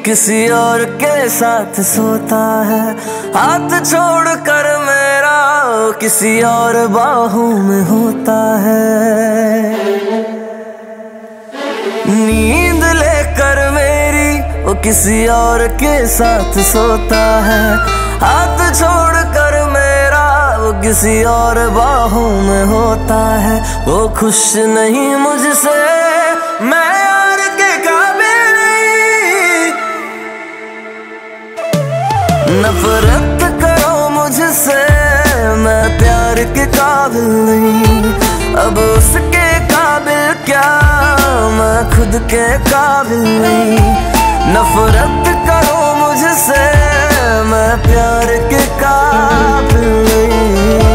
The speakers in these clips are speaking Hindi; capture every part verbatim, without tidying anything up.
किसी और के साथ सोता है, हाथ छोड़ कर मेरा वो किसी और बाहों में होता है। नींद लेकर मेरी वो किसी और के साथ सोता है, हाथ छोड़ कर मेरा वो किसी और बाहों में होता है। वो खुश नहीं मुझसे, मैं यार के काबिल नहीं। नफरत करो मुझसे, मैं प्यार के काबिल नहीं। अब उसके काबिल क्या, मैं खुद के काबिल नहीं। नफरत करो मुझसे, मैं प्यार के काबिल नहीं।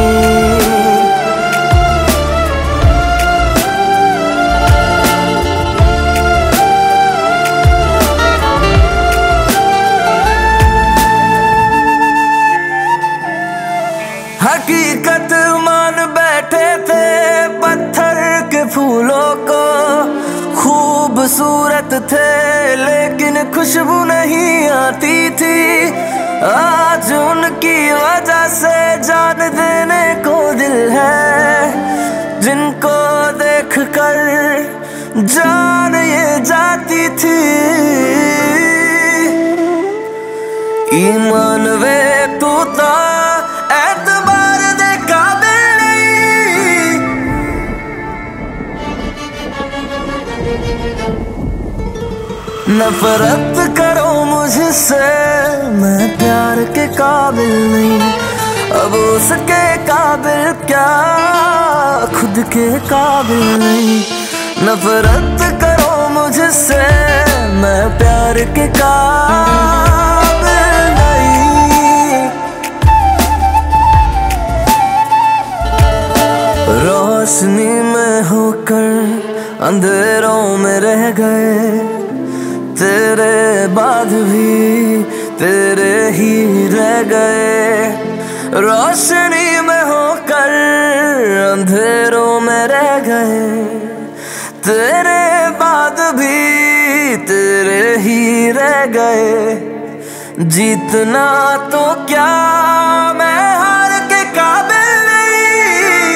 हकीकत मान बैठे थे पत्थर के फूलों को, खूबसूरत थे लेकिन खुशबू नहीं आती थी। आज उनकी वजह से जान देने को दिल है, जिनको देख कर जान ये जाती थी। ईमान वे तू तो एतबार दे काबिल नहीं। नफरत करो मुझसे, मैं प्यार के काबिल नहीं। अब उसके काबिल क्या, खुद के काबिल नहीं। नफरत करो मुझसे, मैं प्यार के काबिल नहीं। रोशनी में होकर अंधेरों में रह गए, तेरे बाद भी तेरे ही रह गए। रोशनी में होकर अंधेरों में रह गए, तेरे बाद भी तेरे ही रह गए। जीतना तो क्या, मैं हार के काबिल नहीं।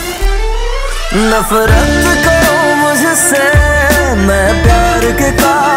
नफरत करो मुझसे, मैं प्यार के काबिल